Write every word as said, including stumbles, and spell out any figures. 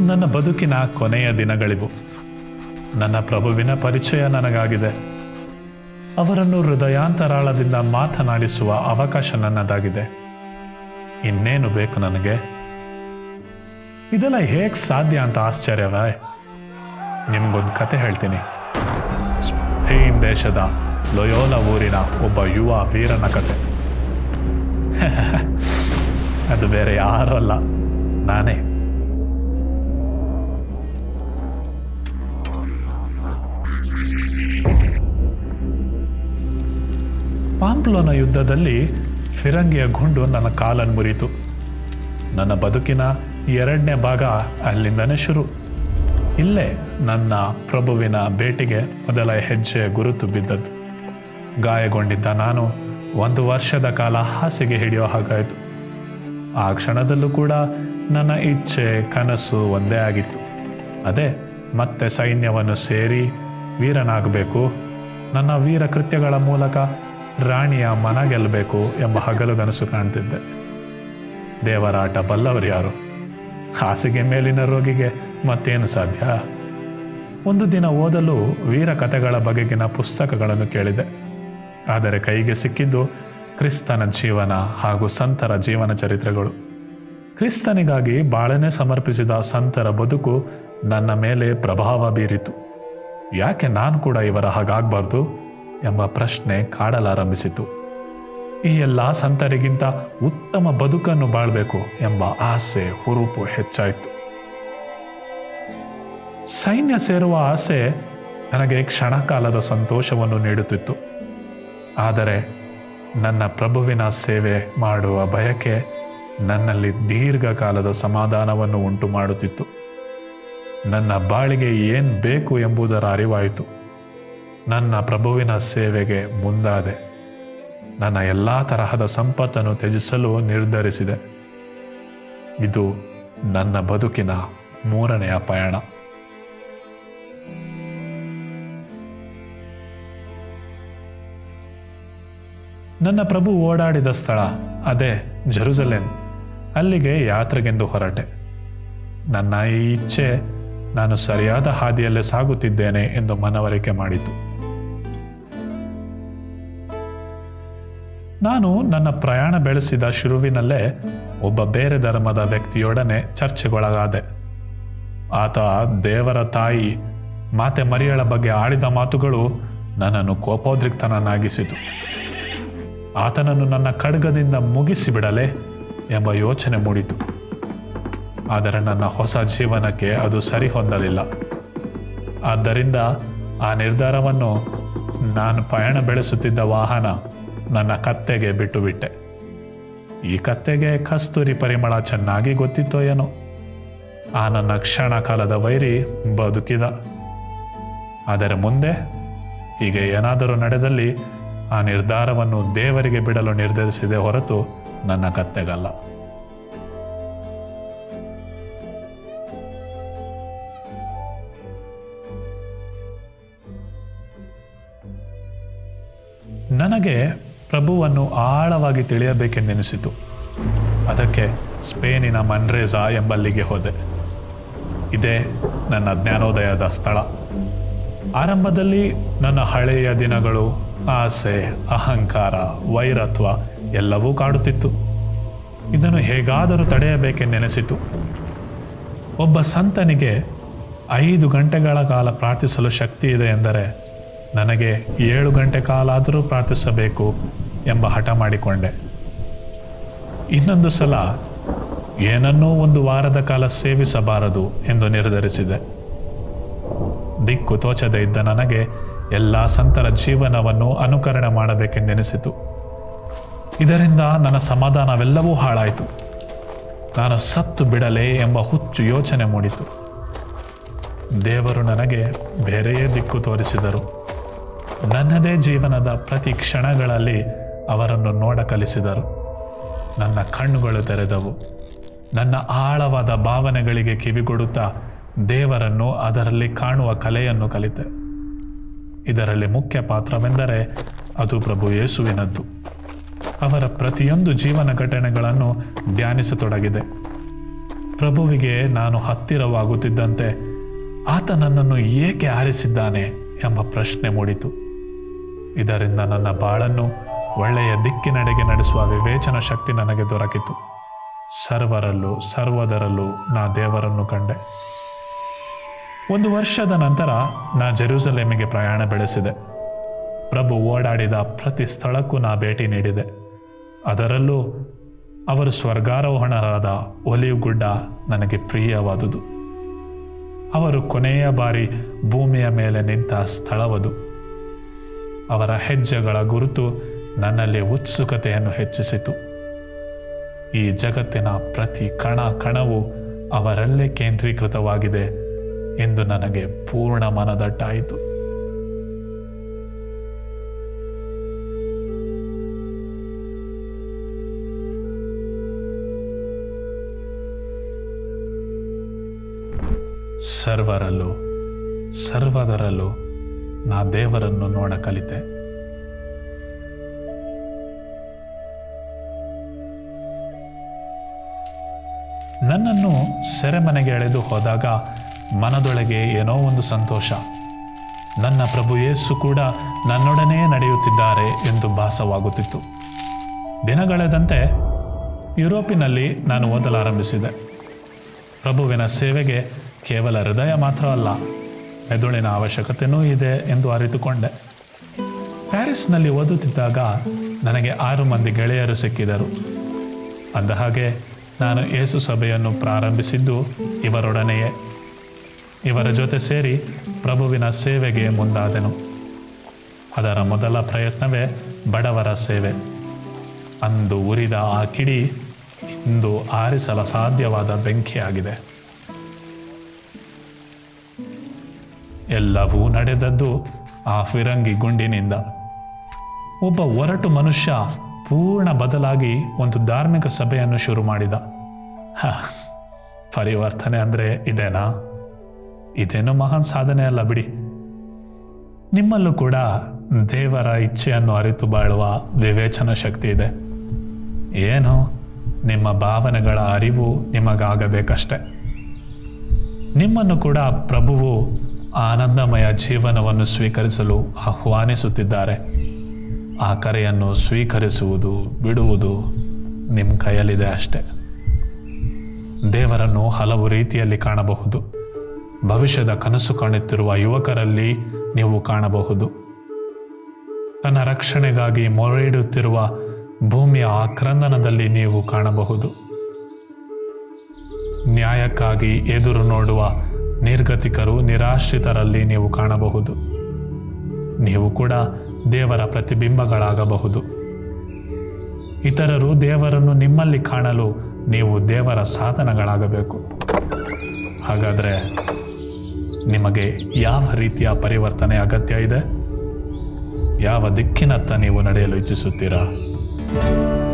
ನನ್ನ ಬದುಕಿನ ಕೊನೆಯ ದಿನಗಳಿವು. ನನ್ನ ಪ್ರಭುವಿನ ಪರಿಚಯ ನನಗಾಗಿದೆ. ಅವರನ್ನು ಹೃದಯಾಂತರಾಳದಿಂದ ಮಾತನಾಡಿಸುವ ಅವಕಾಶ ನನ್ನದಾಗಿದೆ. ಇನ್ನೇನು ಬೇಕು ನನಗೆ? ಇದೆಲ್ಲ ಹೇಗೆ ಸಾಧ್ಯ ಅಂತ ಆಶ್ಚರ್ಯವೇ? ನಿಮಗೊಂದು ಕತೆ ಹೇಳ್ತೀನಿ. ಸ್ಪೇನ್ ದೇಶದ ಲೊಯೋಲಾ ಊರಿನ ಒಬ್ಬ ಯುವ ವೀರನ ಕತೆ. ಅದು ಬೇರೆ ಯಾರೂ ಅಲ್ಲ, ನಾನೇ. ಪಾಂಪ್ಲೋನ ಯುದ್ಧದಲ್ಲಿ ಫಿರಂಗಿಯ ಗುಂಡು ನನ್ನ ಕಾಲನ್ನು ಮುರಿತು. ನನ್ನ ಬದುಕಿನ ಎರಡನೇ ಭಾಗ ಅಲ್ಲಿಂದನೇ ಶುರು. ಇಲ್ಲೇ ನನ್ನ ಪ್ರಭುವಿನ ಭೇಟಿಗೆ ಮೊದಲ ಹೆಜ್ಜೆ ಗುರುತು ಬಿದ್ದದ್ದು. ಗಾಯಗೊಂಡಿದ್ದ ನಾನು ಒಂದು ವರ್ಷದ ಕಾಲ ಹಾಸಿಗೆ ಹಿಡಿಯೋ ಹಾಗಾಯಿತು. ಆ ಕ್ಷಣದಲ್ಲೂ ಕೂಡ ನನ್ನ ಇಚ್ಛೆ, ಕನಸು ಒಂದೇ ಆಗಿತ್ತು. ಅದೇ ಮತ್ತೆ ಸೈನ್ಯವನ್ನು ಸೇರಿ ವೀರನಾಗಬೇಕು, ನನ್ನ ವೀರ ಕೃತ್ಯಗಳ ಮೂಲಕ ರಾಣಿಯ ಮನ ಗೆಲ್ಲಬೇಕು ಎಂಬ ಹಗಲುಗನಸು ಕಾಣ್ತಿದ್ದೆ. ದೇವರಾಟ ಬಲ್ಲವರು ಯಾರು? ಹಾಸಿಗೆ ಮೇಲಿನ ರೋಗಿಗೆ ಮತ್ತೇನು ಸಾಧ್ಯ? ಒಂದು ದಿನ ಓದಲು ವೀರ ಕಥೆಗಳ ಬಗೆಗಿನ ಪುಸ್ತಕಗಳನ್ನು ಕೇಳಿದೆ. ಆದರೆ ಕೈಗೆ ಸಿಕ್ಕಿದ್ದು ಕ್ರಿಸ್ತನ ಜೀವನ ಹಾಗೂ ಸಂತರ ಜೀವನ ಚರಿತ್ರೆಗಳು. ಕ್ರಿಸ್ತನಿಗಾಗಿ ಬಾಳನೆ ಸಮರ್ಪಿಸಿದ ಸಂತರ ಬದುಕು ನನ್ನ ಮೇಲೆ ಪ್ರಭಾವ ಬೀರಿತು. ಯಾಕೆ ನಾನು ಕೂಡ ಇವರ ಹಾಗಾಗಬಾರ್ದು ಎಂಬ ಪ್ರಶ್ನೆ ಕಾಡಲಾರಂಭಿಸಿತು. ಈ ಎಲ್ಲ ಸಂತರಿಗಿಂತ ಉತ್ತಮ ಬದುಕನ್ನು ಬಾಳ್ಬೇಕು ಎಂಬ ಆಸೆ, ಹುರುಪು ಹೆಚ್ಚಾಯಿತು. ಸೈನ್ಯ ಸೇರುವ ಆಸೆ ನನಗೆ ಕ್ಷಣಕಾಲದ ಸಂತೋಷವನ್ನು ನೀಡುತ್ತಿತ್ತು. ಆದರೆ ನನ್ನ ಪ್ರಭುವಿನ ಸೇವೆ ಮಾಡುವ ಬಯಕೆ ನನ್ನಲ್ಲಿ ದೀರ್ಘಕಾಲದ ಸಮಾಧಾನವನ್ನು ಉಂಟು ಮಾಡುತ್ತಿತ್ತು. ನನ್ನ ಬಾಳಿಗೆ ಏನು ಬೇಕು ಎಂಬುದರ ಅರಿವಾಯಿತು. ನನ್ನ ಪ್ರಭುವಿನ ಸೇವೆಗೆ ಮುಂದಾದೆ. ನನ್ನ ಎಲ್ಲ ತರಹದ ಸಂಪತ್ತನ್ನು ತ್ಯಜಿಸಲು ನಿರ್ಧರಿಸಿದೆ. ಇದು ನನ್ನ ಬದುಕಿನ ಮೂರನೆಯ ಪಯಣ. ನನ್ನ ಪ್ರಭು ಓಡಾಡಿದ ಸ್ಥಳ ಅದೇ ಜೆರುಸಲೇಮ್. ಅಲ್ಲಿಗೆ ಯಾತ್ರೆಗೆಂದು ಹೊರಟೆ. ನನ್ನ ಈ ಇಚ್ಛೆ ನಾನು ಸರಿಯಾದ ಹಾದಿಯಲ್ಲೇ ಸಾಗುತ್ತಿದ್ದೇನೆ ಎಂದು ಮನವರಿಕೆ ಮಾಡಿತು. ನಾನು ನನ್ನ ಪ್ರಯಾಣ ಬೆಳೆಸಿದ ಶುರುವಿನಲ್ಲೇ ಒಬ್ಬ ಬೇರೆ ಧರ್ಮದ ವ್ಯಕ್ತಿಯೊಡನೆ ಚರ್ಚೆಗೊಳಗಾದೆ. ಆತ ದೇವರ ತಾಯಿ ಮಾತೆ ಮರಿಯಳ ಬಗ್ಗೆ ಆಡಿದ ಮಾತುಗಳು ನನ್ನನ್ನು ಕೋಪೋದ್ರಿಕ್ತನನ್ನಾಗಿಸಿತು. ಆತನನ್ನು ನನ್ನ ಖಡ್ಗದಿಂದ ಮುಗಿಸಿಬಿಡಲೇ ಎಂಬ ಯೋಚನೆ ಮೂಡಿತು. ಆದರೆ ನನ್ನ ಹೊಸ ಜೀವನಕ್ಕೆ ಅದು ಸರಿ ಹೊಂದಲಿಲ್ಲ. ಆದ್ದರಿಂದ ಆ ನಿರ್ಧಾರವನ್ನು ನಾನು ಪಯಣ ಬೆಳೆಸುತ್ತಿದ್ದ ವಾಹನ ನನ್ನ ಕತ್ತೆಗೆ ಬಿಟ್ಟು ಬಿಟ್ಟೆ. ಈ ಕತ್ತೆಗೆ ಕಸ್ತೂರಿ ಪರಿಮಳ ಚೆನ್ನಾಗಿ ಗೊತ್ತಿತ್ತೋ ಏನೋ. ಆ ನನ್ನ ಕ್ಷಣ ಕಾಲದ ವೈರಿ ಬದುಕಿದ. ಆದರೆ ಮುಂದೆ ಹೀಗೆ ಏನಾದರೂ ನಡೆದಲ್ಲಿ ಆ ನಿರ್ಧಾರವನ್ನು ದೇವರಿಗೆ ಬಿಡಲು ನಿರ್ಧರಿಸಿದೆ ಹೊರತು ನನ್ನ ಕತ್ತೆಗಲ್ಲ. ನನಗೆ ಪ್ರಭುವನ್ನು ಆಳವಾಗಿ ತಿಳಿಯಬೇಕೆಂದೆನಿಸಿತು. ಅದಕ್ಕೆ ಸ್ಪೇನಿನ ಮನ್ರೇಜಾ ಎಂಬಲ್ಲಿಗೆ ಹೋದೆ. ಇದೇ ನನ್ನ ಜ್ಞಾನೋದಯದ ಸ್ಥಳ. ಆರಂಭದಲ್ಲಿ ನನ್ನ ಹಳೆಯ ದಿನಗಳು, ಆಸೆ, ಅಹಂಕಾರ, ವೈರತ್ವ ಎಲ್ಲವೂ ಕಾಡುತ್ತಿತ್ತು. ಇದನ್ನು ಹೇಗಾದರೂ ತಡೆಯಬೇಕೆಂದೆನಿಸಿತು. ಒಬ್ಬ ಸಂತನಿಗೆ ಐದು ಗಂಟೆಗಳ ಕಾಲ ಪ್ರಾರ್ಥಿಸಲು ಶಕ್ತಿ ಇದೆ ಎಂದರೆ ನನಗೆ ಏಳು ಗಂಟೆ ಕಾಲಾದರೂ ಪ್ರಾರ್ಥಿಸಬೇಕು ಎಂಬ ಹಠ ಮಾಡಿಕೊಂಡೆ. ಇನ್ನೊಂದು ಸಲ ಏನನ್ನೂ ಒಂದು ವಾರದ ಕಾಲ ಸೇವಿಸಬಾರದು ಎಂದು ನಿರ್ಧರಿಸಿದೆ. ದಿಕ್ಕು ತೋಚದೆ ಇದ್ದ ನನಗೆ ಎಲ್ಲ ಸಂತರ ಜೀವನವನ್ನು ಅನುಕರಣೆ ಮಾಡಬೇಕೆಂದೆನಿಸಿತು. ಇದರಿಂದ ನನ್ನ ಸಮಾಧಾನವೆಲ್ಲವೂ ಹಾಳಾಯಿತು. ನಾನು ಸತ್ತು ಬಿಡಲೇ ಎಂಬ ಹುಚ್ಚು ಯೋಚನೆ ಮೂಡಿತು. ದೇವರು ನನಗೆ ಬೇರೆಯೇ ದಿಕ್ಕು ತೋರಿಸಿದರು. ನನ್ನದೇ ಜೀವನದ ಪ್ರತಿ ಕ್ಷಣಗಳಲ್ಲಿ ಅವರನ್ನು ನೋಡ ಕಲಿಸಿದರು. ನನ್ನ ಕಣ್ಣುಗಳು ತೆರೆದವು. ನನ್ನ ಆಳವಾದ ಭಾವನೆಗಳಿಗೆ ಕಿವಿಗೊಡುತ್ತಾ ದೇವರನ್ನು ಅದರಲ್ಲಿ ಕಾಣುವ ಕಲೆಯನ್ನು ಕಲಿತೆ. ಇದರಲ್ಲಿ ಮುಖ್ಯ ಪಾತ್ರವೆಂದರೆ ಅದು ಪ್ರಭು ಯೇಸುವಿನದ್ದು. ಅವರ ಪ್ರತಿಯೊಂದು ಜೀವನ ಘಟನೆಗಳನ್ನು ಧ್ಯಾನಿಸತೊಡಗಿದೆ. ಪ್ರಭುವಿಗೆ ನಾನು ಹತ್ತಿರವಾಗುತ್ತಿದ್ದಂತೆ ಆತ ನನ್ನನ್ನು ಏಕೆ ಆರಿಸಿದ್ದಾನೆ ಎಂಬ ಪ್ರಶ್ನೆ ಮೂಡಿತು. ಇದರಿಂದ ನನ್ನ ಬಾಳನ್ನು ಒಳ್ಳೆಯ ದಿಕ್ಕಿನೆಡೆಗೆ ನಡೆಸುವ ವಿವೇಚನ ಶಕ್ತಿ ನನಗೆ ದೊರಕಿತು. ಸರ್ವರಲ್ಲೂ ಸರ್ವದರಲ್ಲೂ ನಾ ದೇವರನ್ನು ಕಂಡೆ. ಒಂದು ವರ್ಷದ ನಂತರ ನಾ ಜೆರೂಸಲೇಮಿಗೆ ಪ್ರಯಾಣ ಬೆಳೆಸಿದೆ. ಪ್ರಭು ಓಡಾಡಿದ ಪ್ರತಿ ಸ್ಥಳಕ್ಕೂ ನಾ ಭೇಟಿ ನೀಡಿದೆ. ಅದರಲ್ಲೂ ಅವರು ಸ್ವರ್ಗಾರೋಹಣರಾದ ಒಲಿವ್ ಗುಡ್ಡ ನನಗೆ ಪ್ರಿಯವಾದುದು. ಅವರು ಕೊನೆಯ ಬಾರಿ ಭೂಮಿಯ ಮೇಲೆ ನಿಂತ ಸ್ಥಳವದು. ಅವರ ಹೆಜ್ಜೆಗಳ ಗುರುತು ನನ್ನಲ್ಲಿ ಉತ್ಸುಕತೆಯನ್ನು ಹೆಚ್ಚಿಸಿತು. ಈ ಜಗತ್ತಿನ ಪ್ರತಿ ಕಣ ಕಣವು ಅವರಲ್ಲೇ ಕೇಂದ್ರೀಕೃತವಾಗಿದೆ ಎಂದು ನನಗೆ ಪೂರ್ಣ ಮನದಟ್ಟಾಯಿತು. ಸರ್ವರಲ್ಲೂ ಸರ್ವದರಲ್ಲೂ ನಾ ದೇವರನ್ನು ನೋಡ ಕಲಿತೆ. ನನ್ನನ್ನು ಸೆರೆಮನೆಗೆ ಎಳೆದು ಹೋದಾಗ ಮನದೊಳಗೆ ಏನೋ ಒಂದು ಸಂತೋಷ. ನನ್ನ ಪ್ರಭು ಯೇಸು ಕೂಡ ನನ್ನೊಡನೆ ನಡೆಯುತ್ತಿದ್ದಾರೆ ಎಂದು ಭಾಸವಾಗುತ್ತಿತ್ತು. ದಿನಗಳೆದಂತೆ ಯುರೋಪಿನಲ್ಲಿ ನಾನು ಓದಲಾರಂಭಿಸಿದೆ. ಪ್ರಭುವಿನ ಸೇವೆಗೆ ಕೇವಲ ಹೃದಯ ಮಾತ್ರ ಅಲ್ಲ, ಮೆದುಳಿನ ಅವಶ್ಯಕತೆಯೂ ಇದೆ ಎಂದು ಅರಿತುಕೊಂಡೆ. ಪ್ಯಾರಿಸ್ನಲ್ಲಿ ಓದುತ್ತಿದ್ದಾಗ ನನಗೆ ಆರು ಮಂದಿ ಗೆಳೆಯರು ಸಿಕ್ಕಿದರು. ಅಂದಹಾಗೆ ನಾನು ಯೇಸು ಸಭೆಯನ್ನು ಪ್ರಾರಂಭಿಸಿದ್ದು ಇವರೊಡನೆಯೇ. ಇವರ ಜೊತೆ ಸೇರಿ ಪ್ರಭುವಿನ ಸೇವೆಗೆ ಮುಂದಾದೆನು. ಅದರ ಮೊದಲ ಪ್ರಯತ್ನವೇ ಬಡವರ ಸೇವೆ. ಅಂದು ಉರಿದ ಆ ಕಿಡಿ ಇಂದು ಆರಿಸಲು ಸಾಧ್ಯವಾದ ಬೆಂಕಿಯಾಗಿದೆ. ಎಲ್ಲವೂ ನಡೆದದ್ದು ಆ ಫಿರಂಗಿ ಗುಂಡಿನಿಂದ. ಒಬ್ಬ ಒರಟು ಮನುಷ್ಯ ಪೂರ್ಣ ಬದಲಾಗಿ ಒಂದು ಧಾರ್ಮಿಕ ಸಭೆಯನ್ನು ಶುರು ಮಾಡಿದ. ಹ ಪರಿವರ್ತನೆ ಅಂದರೆ ಇದೇನಾ? ಇದೇನು ಮಹಾನ್ ಸಾಧನೆ ಅಲ್ಲ ಬಿಡಿ. ನಿಮ್ಮಲ್ಲೂ ಕೂಡ ದೇವರ ಇಚ್ಛೆಯನ್ನು ಅರಿತು ಬಾಳುವ ವಿವೇಚನ ಶಕ್ತಿ ಇದೆ. ಏನು, ನಿಮ್ಮ ಭಾವನೆಗಳ ಅರಿವು ನಿಮಗಾಗಬೇಕಷ್ಟೆ. ನಿಮ್ಮನ್ನು ಕೂಡ ಪ್ರಭುವು ಆನಂದಮಯ ಜೀವನವನ್ನು ಸ್ವೀಕರಿಸಲು ಆಹ್ವಾನಿಸುತ್ತಿದ್ದಾರೆ. ಆ ಕರೆಯನ್ನು ಸ್ವೀಕರಿಸುವುದು ಬಿಡುವುದು ನಿಮ್ಮ ಕೈಯಲ್ಲಿದೆ ಅಷ್ಟೆ. ದೇವರನ್ನು ಹಲವು ರೀತಿಯಲ್ಲಿ ಕಾಣಬಹುದು. ಭವಿಷ್ಯದ ಕನಸು ಕಾಣುತ್ತಿರುವ ಯುವಕರಲ್ಲಿ ನೀವು ಕಾಣಬಹುದು. ತನ್ನ ರಕ್ಷಣೆಗಾಗಿ ಮೊರೆಯಿಡುತ್ತಿರುವ ಭೂಮಿಯ ಆಕ್ರಂದನದಲ್ಲಿ ನೀವು ಕಾಣಬಹುದು. ನ್ಯಾಯಕ್ಕಾಗಿ ಎದುರು ನೋಡುವ ನಿರ್ಗತಿಕರು ನಿರಾಶ್ರಿತರಲ್ಲಿ ನೀವು ಕಾಣಬಹುದು. ನೀವು ಕೂಡ ದೇವರ ಪ್ರತಿಬಿಂಬಗಳಾಗಬಹುದು. ಇತರರು ದೇವರನ್ನು ನಿಮ್ಮಲ್ಲಿ ಕಾಣಲು ನೀವು ದೇವರ ಸಾಧನಗಳಾಗಬೇಕು. ಹಾಗಾದರೆ ನಿಮಗೆ ಯಾವ ರೀತಿಯ ಪರಿವರ್ತನೆ ಅಗತ್ಯ ಇದೆ? ಯಾವ ದಿಕ್ಕಿನತ್ತ ನೀವು ನಡೆಯಲು ಇಚ್ಛಿಸುತ್ತೀರಾ?